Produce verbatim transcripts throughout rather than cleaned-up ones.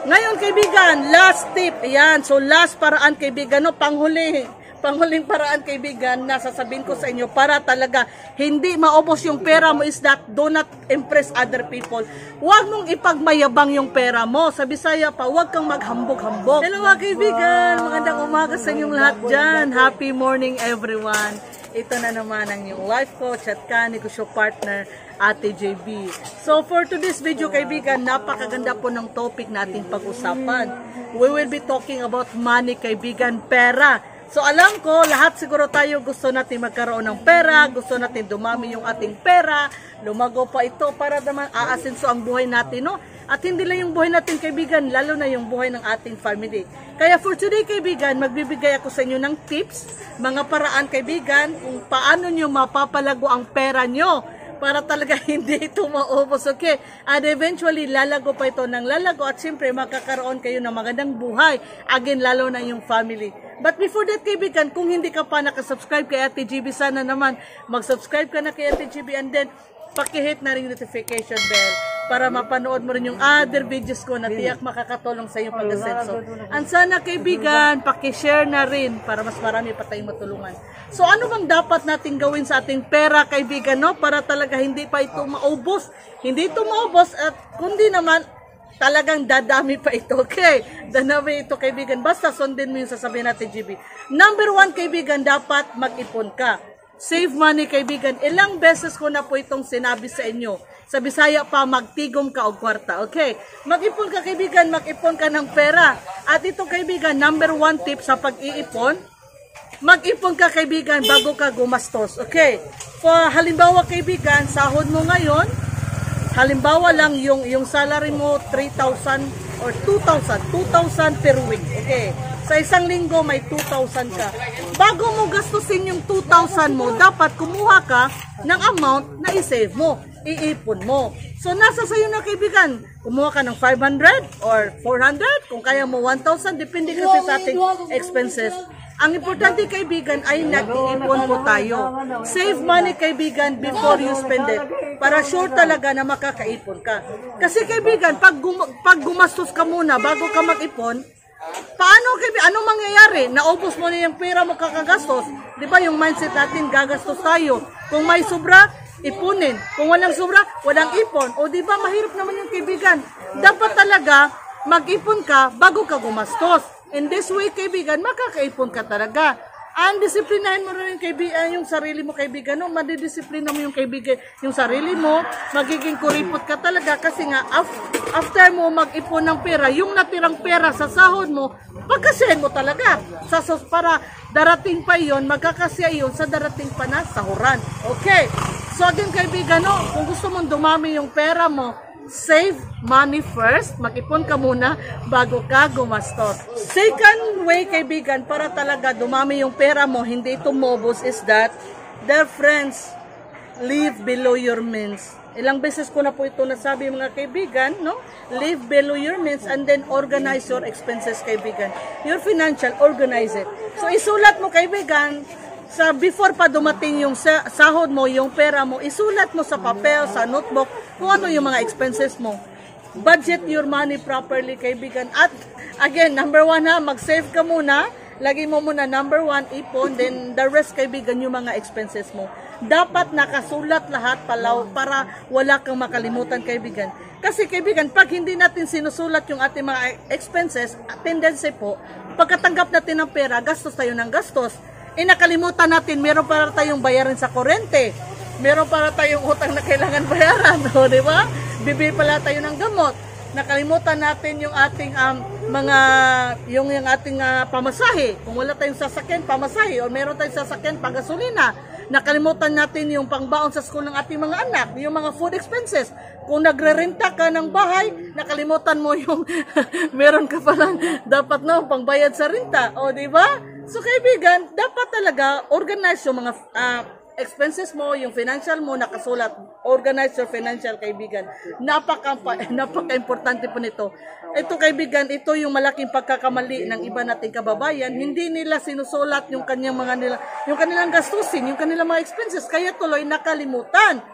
Ngayon kaibigan, last tip. Ayan, so last paraan kaibigan, no, panghuli. Panghuling paraan kaibigan na sasabihin ko sa inyo para talaga hindi maubos yung pera mo is that do not impress other people. Huwag mong ipagmayabang yung pera mo. Sa Bisaya pa, huwag kang maghambog-hambog. Hello mga kaibigan, magandang umaga sa inyong lahat dyan. Happy morning everyone. Ito na naman ang yung life coach at kanegosyo partner, Ate J B. So for today's video kaibigan, napakaganda po ng topic nating pag-usapan. We will be talking about money kaibigan, pera. So alam ko, lahat siguro tayo gusto natin magkaroon ng pera, gusto natin dumami yung ating pera, lumago pa ito para naman aasenso ang buhay natin, no? At hindi lang yung buhay natin kaibigan, lalo na yung buhay ng ating family. Kaya for today kaibigan, magbibigay ako sa inyo ng tips, mga paraan kaibigan, kung paano nyo mapapalago ang pera nyo para talaga hindi ito maubos, okay? And eventually, lalago pa ito ng lalago at siyempre magkakaroon kayo ng magandang buhay. Again, lalo na yung family. But before that, kaibigan, kung hindi ka pa nakasubscribe kay Ate G B, sana naman mag-subscribe ka na kay Ate G B and then pakihit na rin notification bell para mapanood mo rin yung other videos ko na tiyak makakatulong sa iyong pag-asenso. And sana kaibigan, pakishare na rin para mas marami pa tayong matulungan. So ano bang dapat natin gawin sa ating pera kaibigan, no? Para talaga hindi pa ito maubos. Hindi ito maubos at kundi naman talagang dadami pa ito, okay? Dadami ito kaibigan. Basta sundin mo yung sasabihin natin G B. Number one kaibigan, dapat mag-ipon ka. Save money kaibigan. Ilang beses ko na po itong sinabi sa inyo. Sa Bisaya pa, magtigom ka o kwarta. Okay? Mag-ipon ka kaibigan, mag-ipon ka ng pera. At ito kaibigan, number one tip sa pag-iipon, mag-ipon ka kaibigan bago ka gumastos. Okay? For halimbawa kaibigan, sahod mo ngayon, halimbawa lang yung, yung salary mo three thousand or two thousand. two thousand per week. Okay? Sa isang linggo may two thousand ka. Bago mo gastusin yung two thousand mo, dapat kumuha ka ng amount na i-save mo, iipon mo. So nasa sayo na kaibigan, kumuha ka ng five hundred or four hundred, kung kaya mo one thousand, depende kasi sa ating expenses. Ang importante kaibigan ay nag-iipon po tayo. Save money kaibigan before you spend it. Para sure talaga na makakaipon ka. Kasi kaibigan, pag, gum pag gumastos ka muna bago ka mag-ipon, paano kaibigan? Anong mangyayari? Naubos mo na yung pera mo kakagastos. Di ba yung mindset natin, gagastos tayo. Kung may sobra, ipunin. Kung walang sobra, walang ipon. O di ba mahirap naman yung kaibigan? Dapat talaga mag-ipon ka bago ka gumastos. In this way, kaibigan, makakaipon ka talaga. And disiplinahin mo rin kaibigan, yung sarili mo kaibigan, no? Madidisiplina mo yung kaibigan, yung sarili mo, magiging kuripot ka talaga kasi nga after mo mag-ipon ng pera, yung natirang pera sa sahod mo, pagkasiyahin mo talaga. Sa sos para darating pa yon, magkakasiya yon sa darating pa na sahuran. Okay? So again kaibigan, no? Kung gusto mong dumami yung pera mo, save money first, mag-ipon ka muna bago ka gumastos. Second way kaibigan, para talaga dumami yung pera mo, hindi ito mobos, is that, dear friends, live below your means. Ilang beses ko na po ito nasabi mga kaibigan, no? Live below your means and then organize your expenses kaibigan. Your financial, organize it. So isulat mo kaibigan, sa before pa dumating yung sa, sahod mo, yung pera mo, isulat mo sa papel, sa notebook, kung ano yung mga expenses mo. Budget your money properly, kaibigan. At again, number one ha, mag-save ka muna. Lagi mo muna number one, ipon. Then the rest, kaibigan, yung mga expenses mo. Dapat nakasulat lahat palaw para wala kang makalimutan, kaibigan. Kasi, kaibigan, pag hindi natin sinusulat yung ating mga expenses, tendency po, pagkatanggap natin ng pera, gastos tayo ng gastos. Eh, nakalimutan natin, meron para tayong bayaran sa kurente. Meron para tayong utang na kailangan bayaran. O, di ba? Bibili pala tayo ng gamot. Nakalimutan natin yung ating um, mga, yung, yung ating uh, pamasahe. Kung wala tayong sasakyan, pamasahe. O meron tayong sasakyan, panggasolina. Nakalimutan natin yung pangbaon sa school ng ating mga anak. Yung mga food expenses. Kung nagre-renta ka ng bahay, nakalimutan mo yung meron ka palang dapat na pangbayad sa renta. O, di ba? So, kaibigan, dapat talaga organize yung mga uh, expenses mo, yung financial mo, nakasulat. Organize your financial, kaibigan. Napaka, napaka-importante po nito. Ito, kaibigan, ito yung malaking pagkakamali ng iba nating kababayan. Hindi nila sinusulat yung kanyang mga nila, yung kanilang gastusin, yung kanilang mga expenses. Kaya tuloy nakalimutan.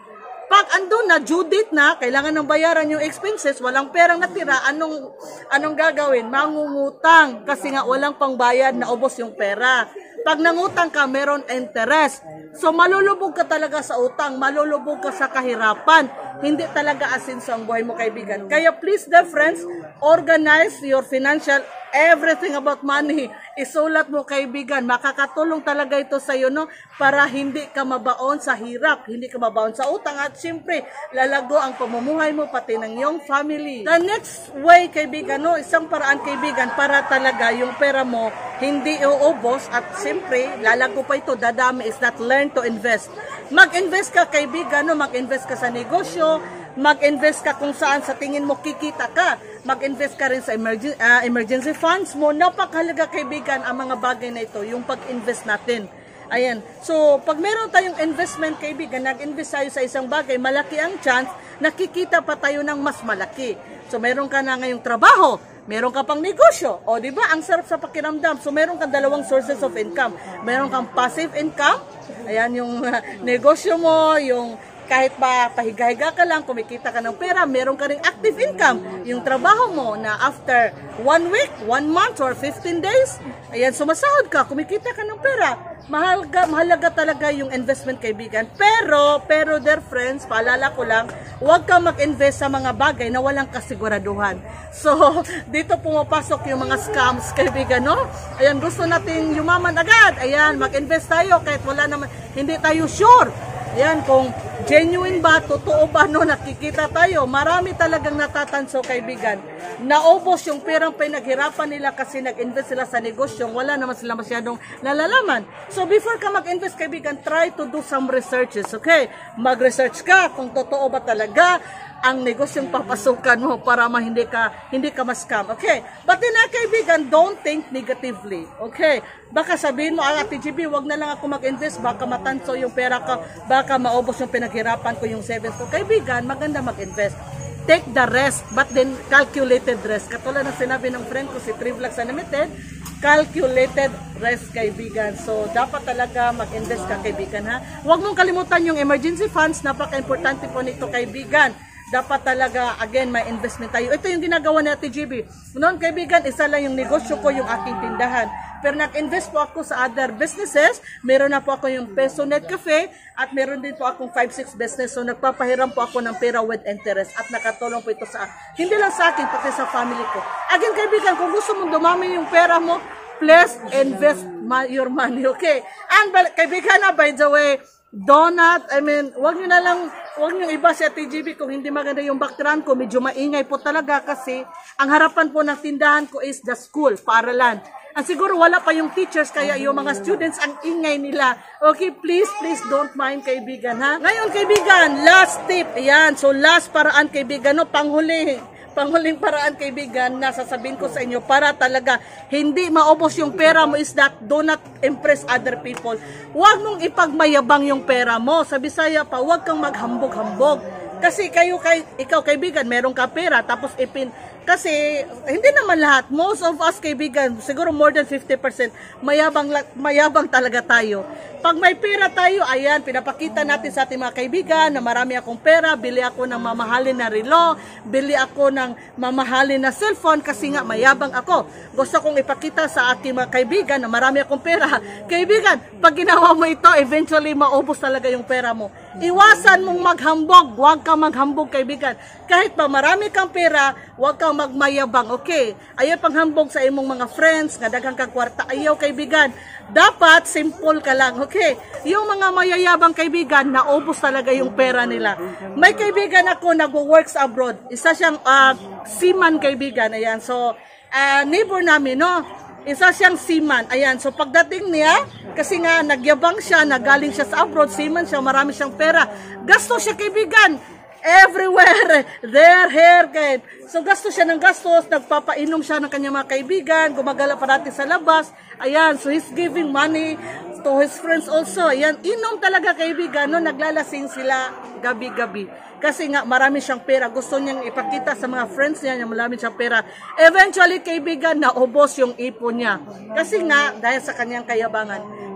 Pag andun na, due date na, kailangan ng bayaran yung expenses, walang perang natira, anong, anong gagawin? Mangungutang, kasi nga walang pangbayad, naubos yung pera. Pag nangutang ka, meron interest. So, malulubog ka talaga sa utang, malulubog ka sa kahirapan. Hindi talaga asinso ang buhay mo, kaibigan. Kaya please, dear friends, organize your financial, everything about money. Isulat mo, kaibigan. Makakatulong talaga ito sa iyo, no? Para hindi ka mabaon sa hirap, hindi ka mabaon sa utang. At siyempre, lalago ang pamumuhay mo, pati ng iyong family. The next way, kaibigan, no? Isang paraan, kaibigan, para talaga yung pera mo hindi uubos. At siyempre, lalago pa ito, dadami, is that learn to invest. Mag-invest ka, kaibigan, no? Mag-invest ka sa negosyo, mag-invest ka kung saan sa tingin mo kikita ka. Mag-invest ka rin sa emergency, uh, emergency funds mo. Napakahalaga, kaibigan, ang mga bagay na ito, yung pag-invest natin. Ayan. So, pag meron tayong investment, kaibigan, nag-invest tayo sa isang bagay, malaki ang chance, nakikita pa tayo ng mas malaki. So, meron ka na ngayong trabaho, meron ka pang negosyo. O, di ba? Ang sarap sa pakiramdam. So, meron kang dalawang sources of income. Meron kang passive income. Ayan, yung uh, negosyo mo, yung kahit pa pahiga-higa ka lang, kumikita ka ng pera, meron ka ring active income. Yung trabaho mo na after one week, one month, or fifteen days, ayan, sumasahod ka, kumikita ka ng pera. Mahalaga, mahalaga talaga yung investment, kaibigan. Pero, pero dear friends, paalala ko lang, huwag ka mag-invest sa mga bagay na walang kasiguraduhan. So, dito pumapasok yung mga scams, kaibigan, no? Ayan, gusto natin yumaman agad. Ayan, mag-invest tayo kahit wala naman, hindi tayo sure. Ayan, kung genuine ba, totoo ba, no, nakikita tayo. Marami talagang natatanso, kaibigan. Naubos yung perang pinaghirapan nila kasi nag-invest sila sa negosyong wala naman sila masyadong nalalaman. So, before ka mag-invest, kaibigan, try to do some researches, okay? Mag-research ka kung totoo ba talaga ang negosyong papasukan mo para ma hindi ka hindi ka ma-scam. Okay? But then, kaibigan, don't think negatively. Okay? Baka sabihin mo, ah, Ate G B, wag na lang ako mag-invest, baka matanso yung pera ko, baka maubos yung pinaghirapan ko, yung savings ko. Kaibigan, maganda mag-invest. Take the rest, but then calculated rest. Katulad ng sinabi ng friend ko, si Trivlax Unlimited, calculated rest, kaibigan. So, dapat talaga mag-invest ka, kaibigan, ha? Huwag mong kalimutan yung emergency funds, napaka-importante po nito, kaibigan. Dapat talaga, again, may investment tayo. Ito yung ginagawa ni Ate G B. Noon, kaibigan, isa lang yung negosyo ko, yung aking tindahan. Pero nag-invest po ako sa other businesses. Meron na po ako yung Peso Net Cafe at meron din po akong five six business. So, nagpapahiram po ako ng pera with interest at nakatulong po ito sa, hindi lang sa akin, pati sa family ko. Again, kaibigan, kung gusto mong dumami yung pera mo, please invest your money, okay? And, kaibigan, na, by the way, donut, I mean, wag nyo na lang, wag nyo iba si Ate G B kung hindi maganda yung background ko, medyo maingay po talaga kasi ang harapan po ng tindahan ko is the school, paaralan. Ang siguro wala pa yung teachers, kaya yung mga students ang ingay nila. Okay, please, please don't mind, kaibigan, ha? Ngayon, kaibigan, last tip, ayan, so last paraan, kaibigan, no, panghuli. Panghuling paraan, kaibigan, na sasabihin ko sa inyo para talaga hindi maubos yung pera mo is that do not impress other people. Huwag mong ipagmayabang yung pera mo. Sa Bisaya pa, huwag kang maghambog-hambog. Kasi kayo, kay, ikaw, kaibigan, meron ka pera, tapos ipin... Kasi, hindi naman lahat. Most of us, kaibigan, siguro more than fifty percent, mayabang, mayabang talaga tayo. Pag may pera tayo, ayan, pinapakita natin sa ating mga kaibigan na marami akong pera, bili ako ng mamahalin na relo, bili ako ng mamahalin na cellphone kasi nga mayabang ako. Gusto kong ipakita sa ating mga kaibigan na marami akong pera. Kaibigan, pag ginawa mo ito, eventually maubos talaga yung pera mo. Iwasan mong maghambog, huwag kang maghambog, kaibigan. Kahit pa marami kang pera, huwag kang magmayabang, okay? Ayaw panghambog sa imong mga friends, nga daghang kang kwarta. Ayaw, kaibigan. Dapat simple ka lang, okay? Yung mga mayayabang kaibigan, naubos talaga yung pera nila. May kaibigan ako nagwo-works abroad. Isa siyang uh, seaman, kaibigan. Ayan, so uh, neighbor namin, no? Isa siyang seaman. Ayan, so pagdating niya, kasi nga nagyabang siya, nagaling siya sa abroad, seaman siya, marami siyang pera. Gasto siya, kaibigan. Everywhere, there, here, kahit. So, gasto siya ng gastos, nagpapainom siya ng kanyang mga kaibigan, gumagala parati sa labas. Ayan, so he's giving money to his friends also. Ayan, inom talaga, kaibigan, no? Naglalasing sila gabi-gabi. Kasi nga, marami siyang pera. Gusto niyang ipakita sa mga friends niya na marami siyang pera. Eventually, kaibigan, naubos yung ipon niya. Kasi nga, dahil sa kanyang kayabangan.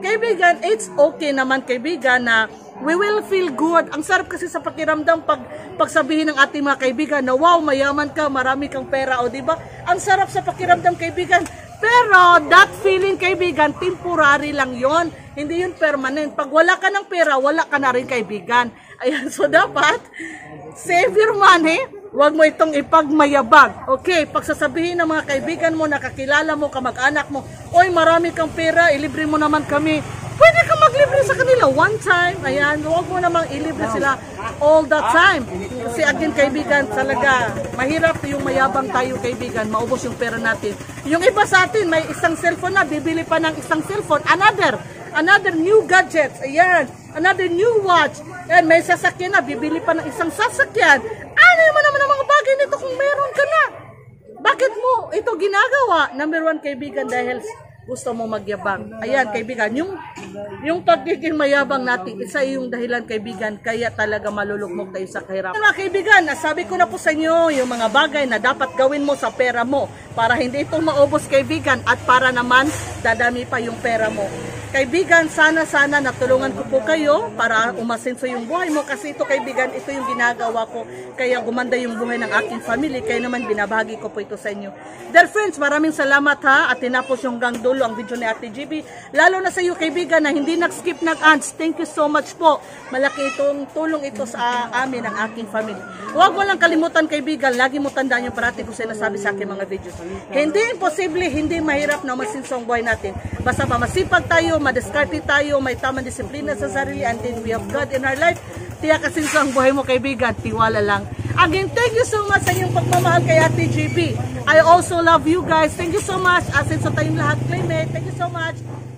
kaibigan, it's okay naman kaibigan na we will feel good. Ang sarap kasi sa pakiramdam pag pagsabihin ng ating mga kaibigan na wow, mayaman ka, marami kang pera, o di ba? Ang sarap sa pakiramdam kaibigan. Pero that feeling kaibigan, temporary lang 'yon. Hindi 'yun permanent. Pag wala ka ng pera, wala ka na rin kaibigan. Ayan, so dapat save your money. Huwag mo itong ipagmayabag. Okay, pagsasabihin ng mga kaibigan mo, nakakilala mo, kamag-anak mo, oy, marami kang pera, ilibre mo naman kami. Pwede ka maglibre sa kanila one time. Ayan, huwag mo namang ilibre sila all the time. Kasi again, kaibigan, talaga, mahirap yung mayabang tayo, kaibigan, maubos yung pera natin. Yung iba sa atin, may isang cellphone na, bibili pa ng isang cellphone, another, another new gadgets, ayan, another new watch, and may sasakyan na, bibili pa ng isang sasakyan. Ano naman naman ang mga bagay nito kung meron ka na? Bakit mo ito ginagawa? Number one, kaibigan, dahil gusto mo magyabang. Ayan, kaibigan, yung yung pagiging mayabang natin, isa yung dahilan, kaibigan, kaya talaga malulugmok tayo sa kahirapan. Mga kaibigan, nasabi ko na po sa inyo yung mga bagay na dapat gawin mo sa pera mo para hindi ito maubos, kaibigan, at para naman dadami pa yung pera mo. Kaibigan, sana-sana natulungan ko po kayo para umasenso yung buhay mo, kasi ito, kaibigan, ito yung ginagawa ko, kaya gumanda yung buhay ng aking family, kaya naman binabahagi ko po ito sa inyo. Dear friends, maraming salamat ha, at tinapos yung hanggang dulo ang video ni Ate G B, lalo na sa iyo kaibigan na hindi nag-skip ng ads. Thank you so much po, malaki itong tulong ito sa amin, ang aking family. Huwag mo lang kalimutan kaibigan, lagi mo tandaan yung parati ko sinasabi sa aking mga videos. Hindi imposible, hindi mahirap na masinso ang buhay natin, basta pa masipag tayo, madiskarte tayo, may tamang disiplina sa sarili, and then we have God in our life. Tiyak kasi ang buhay mo kaibigan, tiwala lang. Again, thank you so much sa iyong pagmamahal kay Ate G B. I also love you guys. Thank you so much. Asin sa tayong lahat, Claymate. Thank you so much.